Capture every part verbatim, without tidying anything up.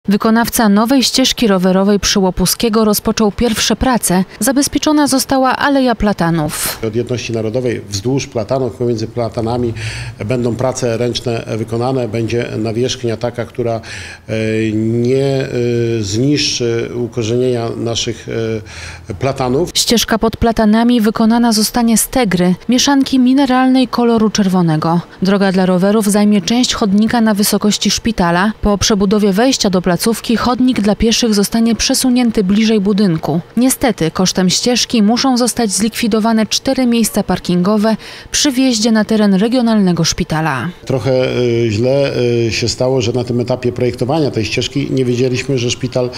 Wykonawca nowej ścieżki rowerowej przy Łopuskiego rozpoczął pierwsze prace. Zabezpieczona została aleja platanów. Od Jedności Narodowej wzdłuż platanów, pomiędzy platanami będą prace ręczne wykonane. Będzie nawierzchnia taka, która nie zniszczy ukorzenienia naszych platanów. Ścieżka pod platanami wykonana zostanie z tegry, mieszanki mineralnej koloru czerwonego. Droga dla rowerów zajmie część chodnika na wysokości szpitala. Po przebudowie wejścia do placówki chodnik dla pieszych zostanie przesunięty bliżej budynku. Niestety kosztem ścieżki muszą zostać zlikwidowane cztery miejsca parkingowe przy wjeździe na teren regionalnego szpitala. Trochę źle się stało, że na tym etapie projektowania tej ścieżki nie wiedzieliśmy, że szpital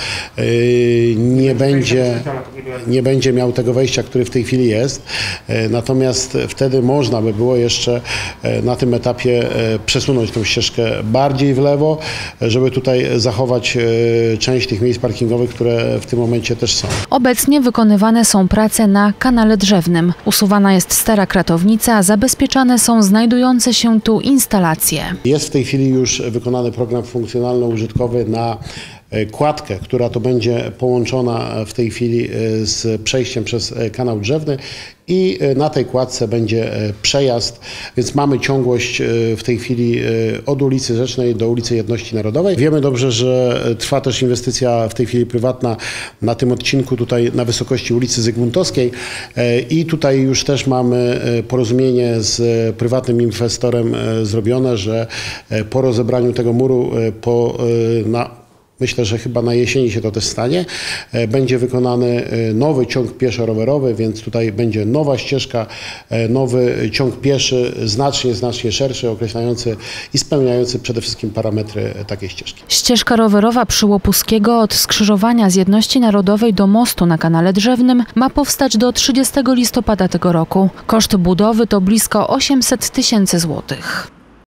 nie będzie, nie będzie miał tego wejścia, który w tej chwili jest. Natomiast wtedy można by było jeszcze na tym etapie przesunąć tą ścieżkę bardziej w lewo, żeby tutaj zachować część tych miejsc parkingowych, które w tym momencie też są. Obecnie wykonywane są prace na kanale drzewnym. Usuwana jest stara kratownica, zabezpieczane są znajdujące się tu instalacje. Jest w tej chwili już wykonany program funkcjonalno-użytkowy na kładkę, która to będzie połączona w tej chwili z przejściem przez kanał drzewny i na tej kładce będzie przejazd, więc mamy ciągłość w tej chwili od ulicy Rzecznej do ulicy Jedności Narodowej. Wiemy dobrze, że trwa też inwestycja w tej chwili prywatna na tym odcinku tutaj na wysokości ulicy Zygmuntowskiej i tutaj już też mamy porozumienie z prywatnym inwestorem zrobione, że po rozebraniu tego muru po na Myślę, że chyba na jesieni się to też stanie. Będzie wykonany nowy ciąg pieszo-rowerowy, więc tutaj będzie nowa ścieżka, nowy ciąg pieszy, znacznie, znacznie szerszy, określający i spełniający przede wszystkim parametry takiej ścieżki. Ścieżka rowerowa przy Łopuskiego od skrzyżowania z Jedności Narodowej do mostu na kanale drzewnym ma powstać do trzydziestego listopada tego roku. Koszt budowy to blisko osiemset tysięcy złotych.